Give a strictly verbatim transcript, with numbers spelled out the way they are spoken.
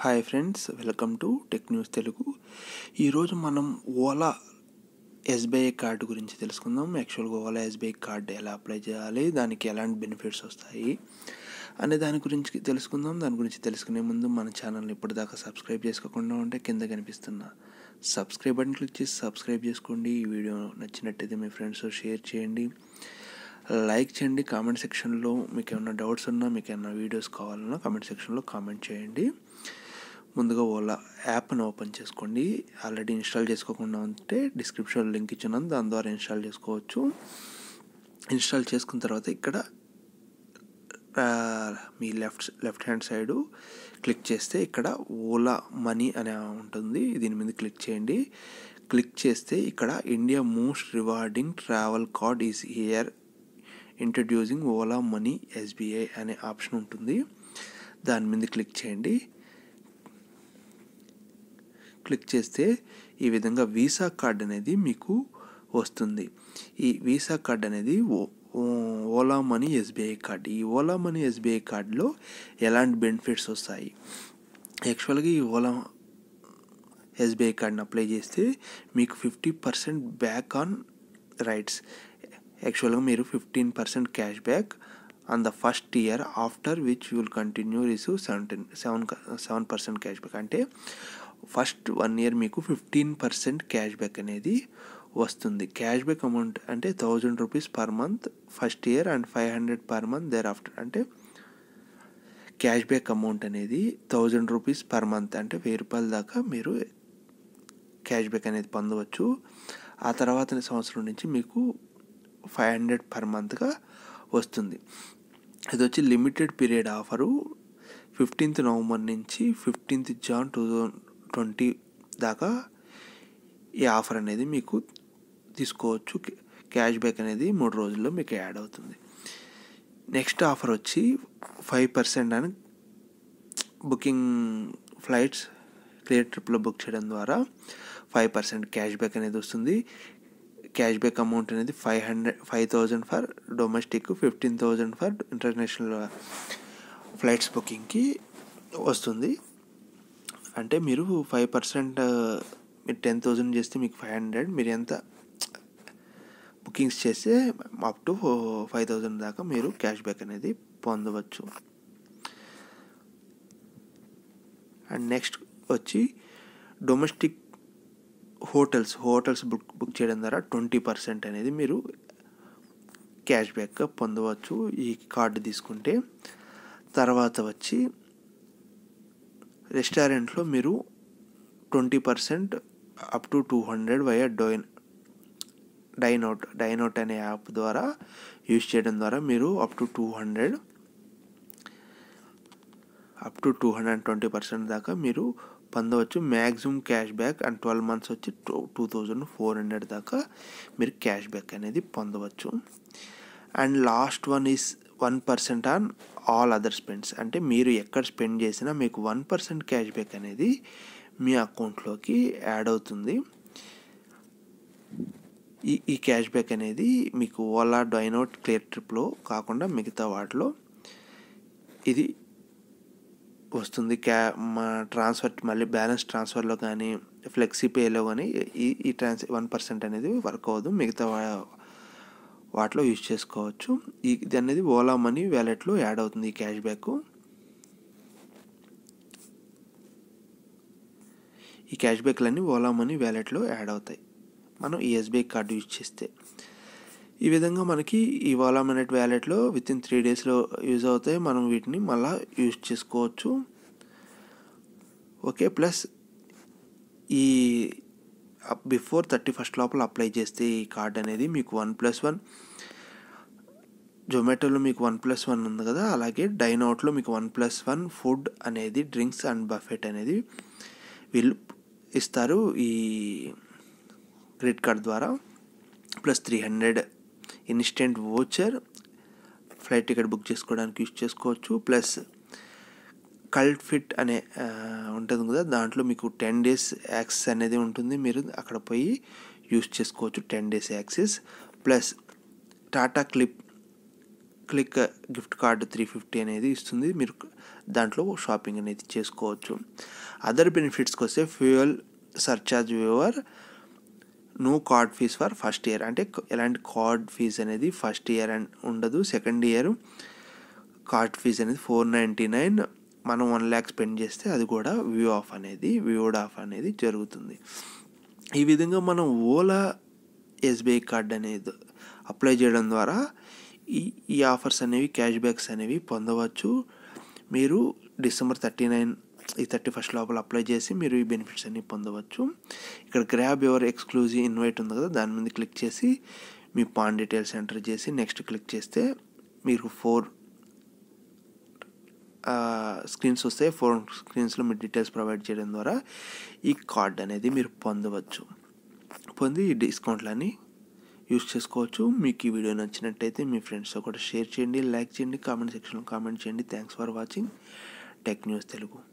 Hi friends, welcome to tech news Telugu. ఈరోజు మనం Ola SBI card గురించి తెలుసుకుందాం. యాక్చువల్గా ఓలా ఎస్బీఐ కార్డు ఎలా అప్లై చేయాలి, దానికి ఎలాంటి బెనిఫిట్స్ వస్తాయి అనే దాని గురించి తెలుసుకుందాం. దాని గురించి తెలుసుకునే ముందు మన ఛానల్ని ఇప్పటిదాకా సబ్స్క్రైబ్ చేసుకోకుండా ఉంటే కింద కనిపిస్తున్న సబ్స్క్రైబ్ బటన్ క్లిక్ చేసి సబ్స్క్రైబ్ చేసుకోండి. ఈ వీడియో నచ్చినట్టయితే మీ ఫ్రెండ్స్ షేర్ చేయండి, లైక్ చేయండి. కామెంట్ సెక్షన్లో మీకు ఏమైనా డౌట్స్ ఉన్నా, మీకు ఏమైనా వీడియోస్ కావాలన్నా కామెంట్ సెక్షన్లో కామెంట్ చేయండి. ముందుగా ఓలా యాప్ను ఓపెన్ చేసుకోండి. ఆల్రెడీ ఇన్స్టాల్ చేసుకోకుండా ఉంటే డిస్క్రిప్షన్లో లింక్ ఇచ్చినాను, దాని ద్వారా ఇన్స్టాల్ చేసుకోవచ్చు. ఇన్స్టాల్ చేసుకున్న తర్వాత ఇక్కడ మీ left left hand side click చేస్తే ఇక్కడ ఓలా మనీ అనే ఉంటుంది, దీని మీద క్లిక్ చేయండి. క్లిక్ చేస్తే ఇక్కడ India most rewarding travel card is here introducing Ola money SBI అనే ఆప్షన్ ఉంటుంది, దాని మీద క్లిక్ చేయండి. క్లిక్ చేస్తే ఈ విధంగా వీసా కార్డ్ అనేది మీకు వస్తుంది. ఈ వీసా కార్డ్ అనేది ఓలా మనీ ఎస్బీఐ కార్డ్. ఈ ఓలా మనీ ఎస్బీఐ కార్డులో ఎలాంటి బెనిఫిట్స్ వస్తాయి? యాక్చువల్గా ఈ ఓలా ఎస్బీఐ కార్డ్ని అప్లై చేస్తే మీకు fifty percent back on rides. యాక్చువల్గా మీరు fifteen percent cash back on the first year, after which you will continue receive seventeen seven seven percent cash back. అంటే ఫస్ట్ వన్ ఇయర్ మీకు ఫిఫ్టీన్ పర్సెంట్ క్యాష్ బ్యాక్ అనేది వస్తుంది. Cash back amount అంటే thousand rupees per month first year and five hundred per month thereafter. అంటే cash back amount అనేది thousand rupees per month, అంటే వెయ్యి రూపాయల దాకా మీరు క్యాష్ బ్యాక్ అనేది పొందవచ్చు. ఆ తర్వాత సంవత్సరం నుంచి మీకు ఫైవ్ హండ్రెడ్ పర్ మంత్గా వస్తుంది. ఇది వచ్చి limited period offer. Fifteenth November నుంచి fifteenth Jan two thousand twenty దాకా ఈ ఆఫర్ అనేది మీకు తీసుకోవచ్చు. క్యాష్ బ్యాక్ అనేది మూడు రోజుల్లో మీకు యాడ్ అవుతుంది. నెక్స్ట్ ఆఫర్ వచ్చి ఫైవ్ పర్సెంట్ అని బుకింగ్ ఫ్లైట్స్ క్లియర్ ట్రిప్లో బుక్ చేయడం ద్వారా ఫైవ్ పర్సెంట్ క్యాష్ బ్యాక్ అనేది వస్తుంది. క్యాష్ బ్యాక్ అమౌంట్ అనేది five hundred five thousand for domestic, fifteen thousand for international flights బుకింగ్కి వస్తుంది. అంటే మీరు ఫైవ్ పర్సెంట్ మీరు టెన్ థౌజండ్ చేస్తే మీకు ఫైవ్ హండ్రెడ్, మీరు ఎంత బుకింగ్స్ చేస్తే అప్ టు ఫైవ్ థౌజండ్ దాకా మీరు క్యాష్ బ్యాక్ అనేది పొందవచ్చు. అండ్ నెక్స్ట్ వచ్చి domestic hotels hotels book book చేయడం ద్వారా ట్వంటీ పర్సెంట్ అనేది మీరు క్యాష్ బ్యాక్ పొందవచ్చు ఈ కార్డు తీసుకుంటే. తర్వాత వచ్చి రెస్టారెంట్లో మీరు twenty percent up to two hundred via డోయిన్ డైనౌట్ డైనౌట్ అనే యాప్ ద్వారా యూజ్ చేయడం ద్వారా మీరు up to two hundred up to two hundred and twenty percent దాకా మీరు పొందవచ్చు. Maximum cash back and twelve months వచ్చి two two thousand four hundred దాకా మీరు క్యాష్ బ్యాక్ అనేది పొందవచ్చు. And last one is one percent on all other spends. అంటే మీరు ఎక్కడ స్పెండ్ చేసినా మీకు వన్ పర్సెంట్ క్యాష్ బ్యాక్ అనేది మీ అకౌంట్లోకి యాడ్ అవుతుంది. ఈ ఈ క్యాష్ బ్యాక్ అనేది మీకు ఓలా డైనౌట్ క్లియర్ ట్రిప్లో కాకుండా మిగతా వాటిలో ఇది వస్తుంది. క్యా మా ట్రాన్స్ఫర్ మళ్ళీ బ్యాలెన్స్ ట్రాన్స్ఫర్లో కానీ ఫ్లెక్సీపేలో కానీ ఈ ఈ ట్రాన్స్ వన్ పర్సెంట్ అనేది వర్క్ అవ్వదు, మిగతా వాటిలో యూజ్ చేసుకోవచ్చు. ఈ ఇది అనేది ఓలా మనీ వ్యాలెట్లో యాడ్ అవుతుంది. ఈ క్యాష్ బ్యాక్ ఈ క్యాష్ బ్యాక్లన్నీ ఓలా మనీ వ్యాలెట్లో యాడ్ అవుతాయి మనం ఈ ఎస్బీఐ కార్డు యూజ్ చేస్తే. ఈ విధంగా మనకి ఈ ఓలా మనీ వ్యాలెట్లో విత్ ఇన్ త్రీ డేస్లో యూజ్ అవుతాయి. మనం వీటిని మళ్ళీ యూజ్ చేసుకోవచ్చు. ఓకే, ప్లస్ ఈ బిఫోర్ థర్టీ ఫస్ట్ లోపల అప్లై చేస్తే ఈ కార్డ్ అనేది మీకు వన్ ప్లస్ వన్ జొమాటోలో మీకు వన్ ప్లస్ వన్ ఉంది కదా, అలాగే డైనౌట్లో మీకు వన్ ప్లస్ వన్ ఫుడ్ అనేది డ్రింక్స్ అండ్ బఫెట్ అనేది వీళ్ళు ఇస్తారు ఈ క్రెడిట్ కార్డ్ ద్వారా. Plus three hundred instant voucher flight ticket book చేసుకోవడానికి యూజ్ చేసుకోవచ్చు. ప్లస్ కల్ట్ ఫిట్ అనే ఉంటుంది కదా, దాంట్లో మీకు టెన్ డేస్ యాక్సెస్ అనేది ఉంటుంది, మీరు అక్కడ పోయి యూజ్ చేసుకోవచ్చు ten days access. Plus Tata క్లిప్ CLiQ gift card three fifty అనేది ఇస్తుంది, మీరు దాంట్లో షాపింగ్ అనేది చేసుకోవచ్చు. అదర్ బెనిఫిట్స్కి వస్తే fuel surcharge waiver, no card fee for first year. అంటే ఎలాంటి కార్డ్ ఫీజ్ అనేది ఫస్ట్ ఇయర్ అండ్ ఉండదు. సెకండ్ ఇయర్ కార్డ్ ఫీజ్ అనేది ఫోర్ నైంటీ నైన్ మనం వన్ ల్యాక్ స్పెండ్ చేస్తే అది కూడా వ్యూ ఆఫ్ అనేది వ్యూడ్ ఆఫ్ అనేది జరుగుతుంది. ఈ విధంగా మనం ఓలా ఎస్బీఐ కార్డ్ అనేది అప్లై చేయడం ద్వారా ఈ ఈ ఆఫర్స్ అనేవి, క్యాష్ బ్యాక్స్ అనేవి పొందవచ్చు. మీరు డిసెంబర్ థర్టీ నైన్ ఈ థర్టీ ఫస్ట్ లోపల అప్లై చేసి మీరు ఈ బెనిఫిట్స్ అన్ని పొందవచ్చు. ఇక్కడ గ్రాబ్ యువర్ ఎక్స్క్లూజివ్ ఇన్వైట్ ఉంది కదా, దాని మీద క్లిక్ చేసి మీ పాన్ డీటెయిల్స్ ఎంటర్ చేసి నెక్స్ట్ క్లిక్ చేస్తే మీరు ఫోర్ స్క్రీన్స్ వస్తాయి. ఫోర్ స్క్రీన్స్లో మీ డీటెయిల్స్ ప్రొవైడ్ చేయడం ద్వారా ఈ కార్డ్ అనేది మీరు పొందవచ్చు. పొంది ఈ డిస్కౌంట్లని యూస్ చేసుకోవచ్చు. మీకు ఈ వీడియో నచ్చినట్టయితే మీ ఫ్రెండ్స్తో కూడా షేర్ చేయండి, లైక్ చేయండి, కామెంట్ సెక్షన్లో కామెంట్ చేయండి. Thanks for watching tech news Telugu.